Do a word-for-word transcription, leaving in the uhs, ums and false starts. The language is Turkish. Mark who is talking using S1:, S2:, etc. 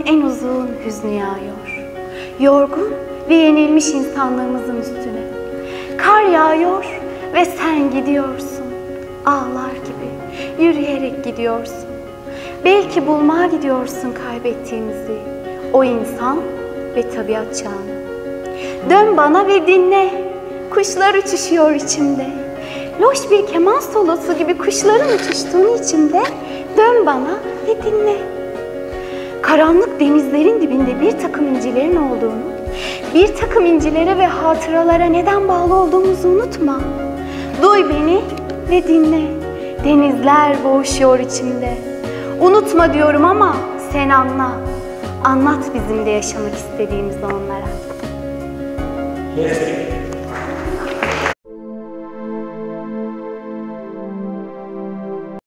S1: en uzun hüznü yağıyor. Yorgun ve yenilmiş insanlığımızın üstüne. Kar yağıyor ve sen gidiyorsun. Ağlar gibi yürüyerek gidiyorsun. Belki bulmaya gidiyorsun kaybettiğimizi, o insan ve tabiat çağını. Dön bana ve dinle, kuşlar uçuşuyor içimde. Loş bir keman solosu gibi kuşların uçuştuğunu içimde. Dön bana ve dinle. Karanlık denizlerin dibinde bir takım incilerin olduğunu, bir takım incilere ve hatıralara neden bağlı olduğumuzu unutma. Duy beni ve dinle. Denizler boğuşuyor içimde. Unutma diyorum ama sen anla. Anlat bizim de yaşamak istediğimizi onlara.
S2: Yes.